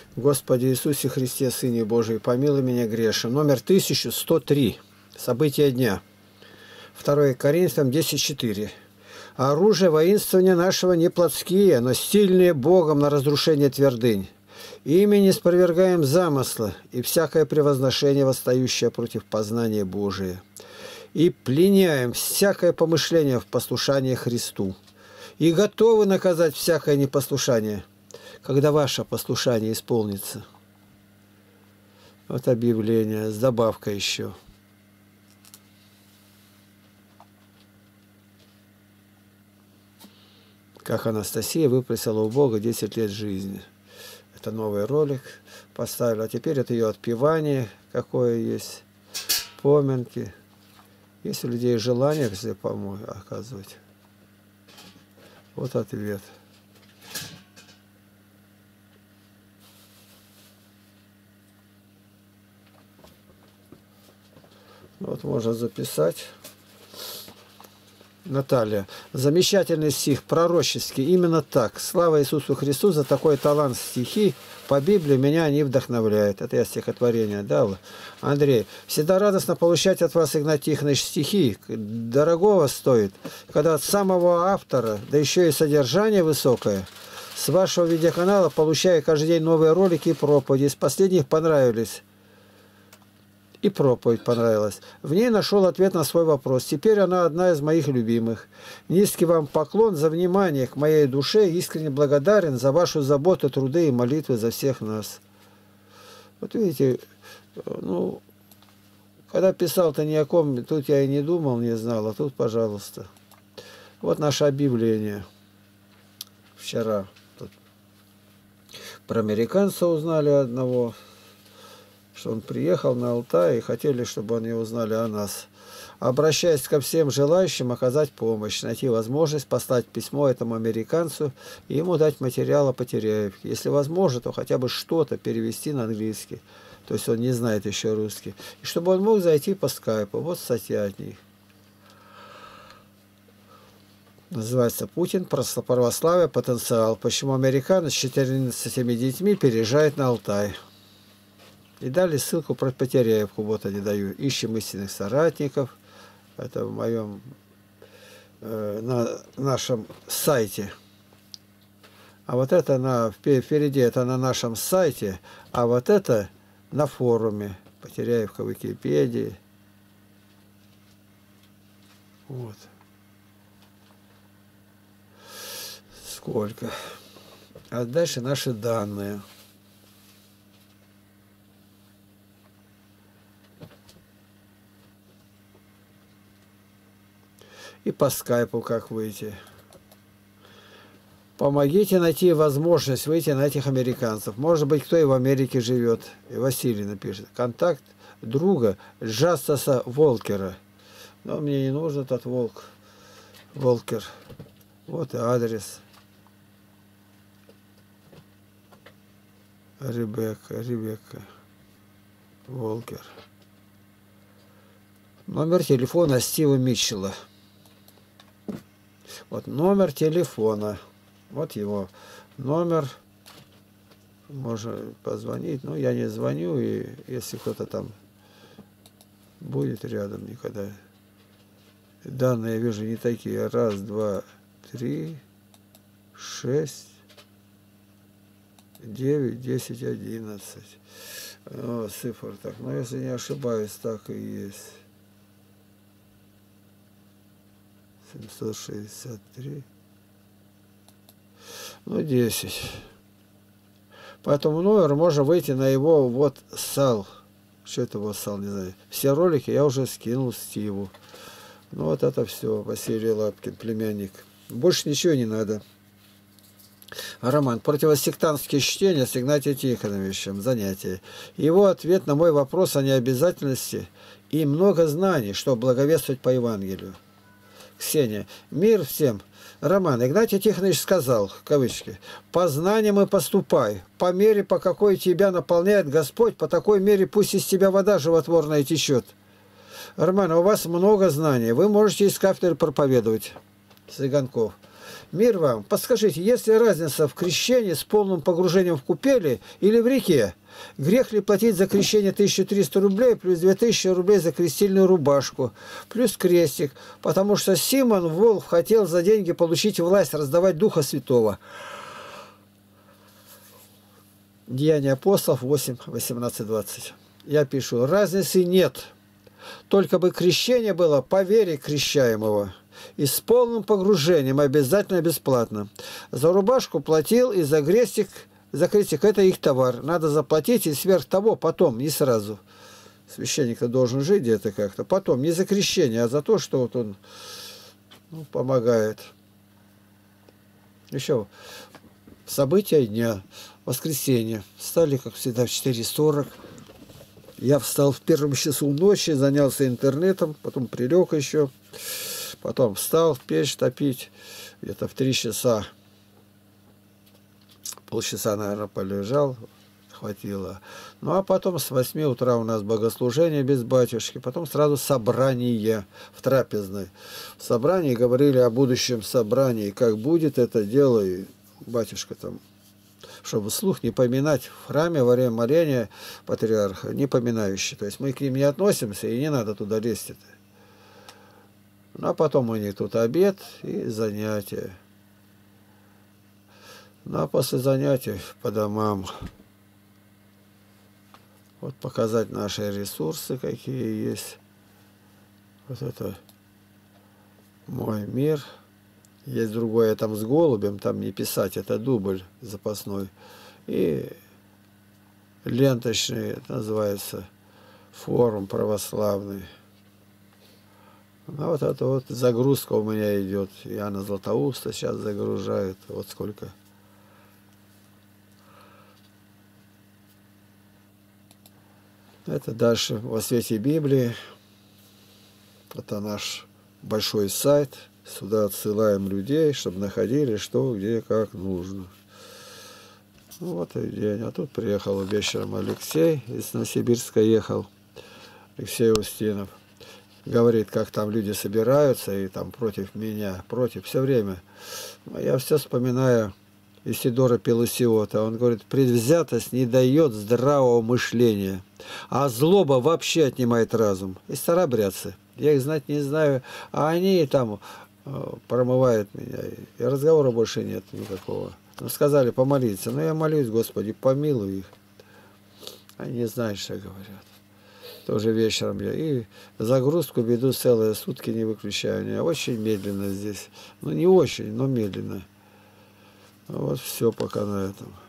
Господи Иисусе Христе, Сыне Божий, помилуй меня грешен. Номер 1103. События дня. 2 Коринфянам 10:4. Оружие воинствования нашего не плотские, но сильные Богом на разрушение твердынь. Ими не спровергаем замысла и всякое превозношение, восстающее против познания Божия. И пленяем всякое помышление в послушании Христу. И готовы наказать всякое непослушание, когда ваше послушание исполнится. Вот объявление с добавкой еще. Как Анастасия выпросила у Бога 10 лет жизни. Это новый ролик поставила. А теперь это ее отпевание, какое есть, поминки. Есть у людей желание, если помочь, оказывать. Вот ответ. Вот можно записать. Наталья. Замечательный стих, пророческий. Именно так. Слава Иисусу Христу за такой талант стихи. По Библии меня они вдохновляют. Это я стихотворение дал. Андрей. Всегда радостно получать от вас, Игнатий Тихонович, стихи. Дорогого стоит. Когда от самого автора, да еще и содержание высокое. С вашего видеоканала получаю каждый день новые ролики и проповеди. Из последних понравились. И проповедь понравилась. В ней нашел ответ на свой вопрос. Теперь она одна из моих любимых. Низкий вам поклон за внимание к моей душе. Искренне благодарен за вашу заботу, труды и молитвы за всех нас. Вот видите, ну, когда писал-то ни о ком, тут я и не думал, не знал, а тут, пожалуйста. Вот наше объявление. Вчера тут про американца узнали одного, что он приехал на Алтай и хотели, чтобы они узнали о нас. Обращаясь ко всем желающим оказать помощь, найти возможность послать письмо этому американцу и ему дать материал о Потеряевке. Если возможно, то хотя бы что-то перевести на английский. То есть он не знает еще русский. И чтобы он мог зайти по скайпу. Вот статья от них. Называется «Путин. Православие. Потенциал. Почему американец с 14 детьми переезжает на Алтай». И дали ссылку про Потеряевку. Вот они дают. Ищем истинных соратников. Это в моем, на нашем сайте. А вот это впереди, это на нашем сайте. А вот это на форуме. Потеряевка в Википедии. Вот. Сколько. А дальше наши данные. И по скайпу как выйти. Помогите найти возможность выйти на этих американцев. Может быть, кто и в Америке живет. И Василий напишет. Контакт друга Джастаса Волкера. Но мне не нужен этот Волкер. Вот и адрес. Ребекка. Волкер. Номер телефона Стива Митчелла. Вот номер телефона. Вот его номер. Можно позвонить. Но я не звоню. И если кто-то там будет рядом никогда. Данные я вижу не такие. 1, 2, 3, 6, 9, 10, 11. О, цифр так. Но если не ошибаюсь, так и есть. 763. Ну, 10. По этому номеру можно выйти на его WhatsApp. Что это WhatsApp, не знаю. Все ролики я уже скинул Стиву. Ну, вот это все. Василий Лапкин, племянник. Больше ничего не надо. Роман. Противосектантские чтения с Игнатием Тихоновичем. Занятие. Его ответ на мой вопрос о необязательности и много знаний, чтобы благовествовать по Евангелию. Ксения. Мир всем. Роман. Игнатий Тихонович сказал, кавычки, «По знаниям и поступай. По мере, по какой тебя наполняет Господь, по такой мере пусть из тебя вода животворная течет». Роман, у вас много знаний. Вы можете из кафедры проповедовать. Цыганков. Мир вам. Подскажите, есть ли разница в крещении с полным погружением в купели или в реке? Грех ли платить за крещение 1300 рублей плюс 2000 рублей за крестильную рубашку, плюс крестик, потому что Симон Волк хотел за деньги получить власть, раздавать Духа Святого. Деяния апостолов 8, 18, 20. Я пишу, разницы нет. Только бы крещение было по вере крещаемого. И с полным погружением, обязательно бесплатно. За рубашку платил и за крестик это их товар. Надо заплатить и сверх того потом, не сразу. Священник-то должен жить где-то как-то. Потом, не за крещение, а за то, что вот он помогает. Еще события дня. Воскресенье. Встали, как всегда, в 4:40. Я встал в первом часу ночи, занялся интернетом, потом прилег еще. Потом встал в печь топить, где-то в 3 часа. Полчаса, наверное, полежал, хватило. Ну, а потом с 8 утра у нас богослужение без батюшки, потом сразу собрание в трапезной. В собрании говорили о будущем собрании, как будет это дело, и батюшка там, чтобы вслух не поминать в храме во время моления патриарха, не поминающий. То есть мы к ним не относимся, и не надо туда лезть. Ну, а потом у них тут обед и занятия. Ну, а после занятий по домам. Вот показать наши ресурсы, какие есть. Вот это мой мир. Есть другое там с голубем, там не писать, это дубль запасной. И ленточный, это называется форум православный. А вот это вот загрузка у меня идет. Яна Златоуста сейчас загружает. Вот сколько. Это дальше во свете Библии. Это наш большой сайт. Сюда отсылаем людей, чтобы находили, что, где, как нужно. Ну, вот и день. А тут приехал вечером Алексей. Из Новосибирска ехал. Алексей Устинов. Говорит, как там люди собираются, и там против меня, против, все время. Я все вспоминаю Исидора Пелосиота. Он говорит, предвзятость не дает здравого мышления, а злоба вообще отнимает разум. И старобрядцы. Я их знать не знаю, а они там промывают меня. И разговора больше нет никакого. Ну, сказали помолиться. Ну, я молюсь, Господи, помилуй их. Они не знают, что говорят. Тоже вечером я. И загрузку веду целые сутки, не выключаю. Я очень медленно здесь. Ну, не очень, но медленно. Вот все пока на этом.